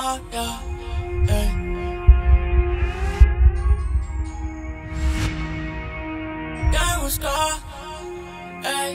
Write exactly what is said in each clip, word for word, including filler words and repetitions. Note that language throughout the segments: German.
da, ja, ey. Ja, ich muss gehen, ey.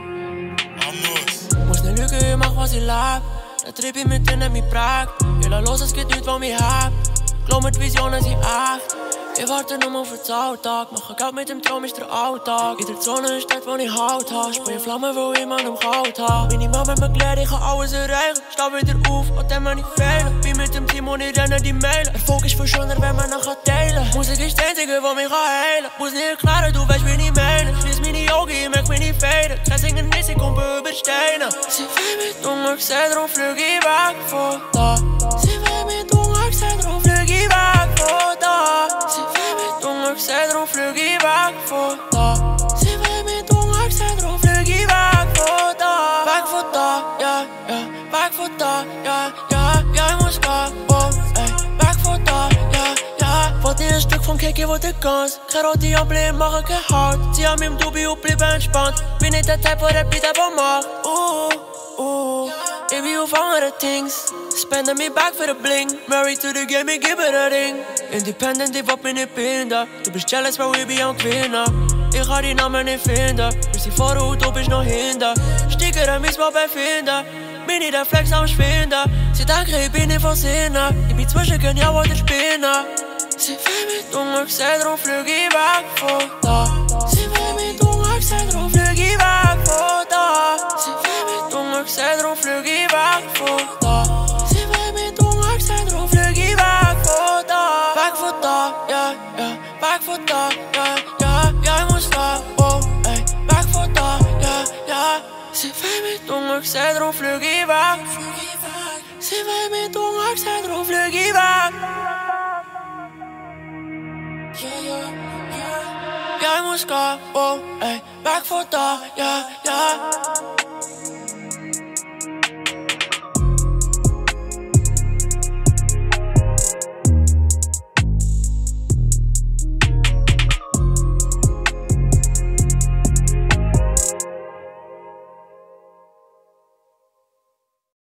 Muss ne Lüge, ich mach was ich leb. Der Trip ich mit denen mich prägt. Ich lass los, es geht nicht, was mich hebt. Glaub mir, die Visionen sind echt. Ich warte nur auf den Alltag. Machen Geld mit dem Traum ist der Alltag. In der Zone ist dort, wo ich Halt hab. Sprühe Flammen, wo ich man im Kalt hab. Meine Mama hat mir gelehrt, ich kann alles erreichen. Steh wieder auf, und dann man nicht fehlen. Bin mit dem Team und ich renne die Mailen. Erfolg ist viel schöner, wenn man nachher teilen. Musik ist das Einzige, was mich heilen kann. Muss nicht erklären, du weißt, wie ich meine. Schließ meine Augen, ich merk meine Fäden. Kein Singen nicht, ich komme über Steine. Sie will mit Hunger sehen, darum flüg ich weg von da. Sie will mit Hunger sehen, darum flüg ich weg von da. Sie will mit Hunger sehen, darum flüg ich weg von da. Sie will mit Hunger sehen, darum flüg ich weg von da. Weg von da, ja, ja. Weg von da, ja, ja, ja, ich muss gehen, oh, ey. Weg von da, ja, ja. Wollte ein Stück vom Cake, ich wollte ganz. Kein rote Ampel, machen kein Halt. Sie haben mich im Dubi und bleiben entspannt. Bin nicht der Typ, der Rapid einfach macht, uh, uh. Ich bin auf andere Things. Spende mich back für den Bling. Married to the game, ich gebe den Ring. Independent, ich will mich nicht behindern. Du bist jealous, weil ich bin am Gewinnen. Ich kann die Namen nicht finden. Wir sind vorne und du bist noch hinter. Stickere mich mal befinden. Bin ich der Flex am Schwinden. Sie denken, ich bin nicht von Sinnen. Ich bin zwischen genial und der Spinner. Sie will mit Hunger sehen, darum flüg ich weg von da. Sie will mit Hunger sehen, darum flüg ich weg von da. Sie will mit Hunger sehen, darum flüg ich weg von da. Sie will mit Hunger sehen, darum flüg ich weg von da. Weg von da, ja, ja. Weg von da, ja, ja, ja, ich muss da, oh, ey. Weg von da, ja, ja. Sie will mit Hunger sehen, darum flüg ich weg. Sie will mit Hunger sehen, darum flüg ich weg. Ja, ja, ja. Ja, ich muss gehen, oh, ey. Weg von da, ja, ja.